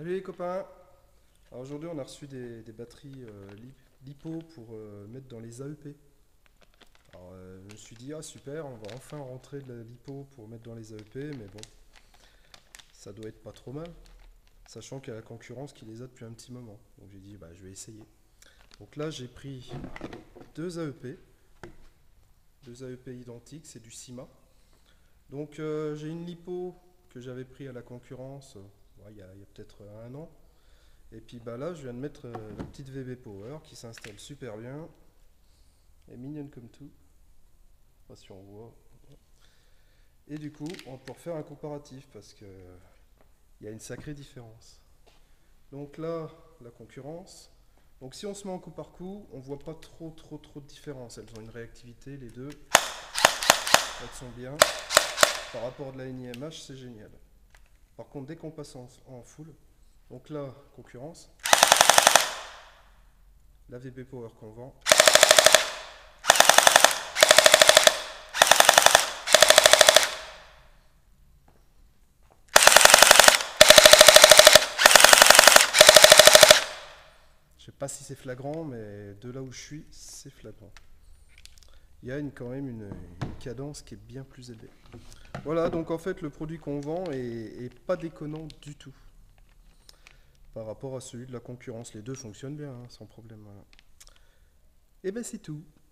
Salut les copains. Alors aujourd'hui on a reçu des batteries LiPo pour mettre dans les AEP. Alors je me suis dit ah super, on va enfin rentrer de la LiPo pour mettre dans les AEP, mais bon, ça doit être pas trop mal, sachant qu'il y a la concurrence qui les a depuis un petit moment. Donc j'ai dit bah je vais essayer. Donc là j'ai pris deux AEP, deux AEP identiques, c'est du CIMA. Donc j'ai une LiPo que j'avais pris à la concurrence ouais, il y a peut-être un an. Et puis bah là, je viens de mettre la petite VB Power qui s'installe super bien. Elle est mignonne comme tout. Je sais pas si on voit. Et du coup, on peut refaire un comparatif parce que il y a une sacrée différence. Donc là, la concurrence. Donc si on se met en coup par coup, on voit pas trop de différence. Elles ont une réactivité, les deux. Elles sont bien. Par rapport de la NIMH, c'est génial. Par contre, dès qu'on passe en full, donc là, concurrence, la VB Power qu'on vend, je sais pas si c'est flagrant, mais de là où je suis, c'est flagrant. Il y a quand même une cadence qui est bien plus élevée. Voilà, donc en fait, le produit qu'on vend est pas déconnant du tout par rapport à celui de la concurrence. Les deux fonctionnent bien, hein, sans problème. Voilà. Et ben c'est tout.